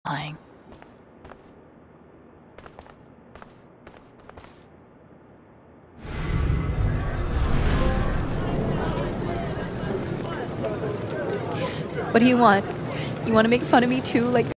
lying. What do you want? You want to make fun of me too, like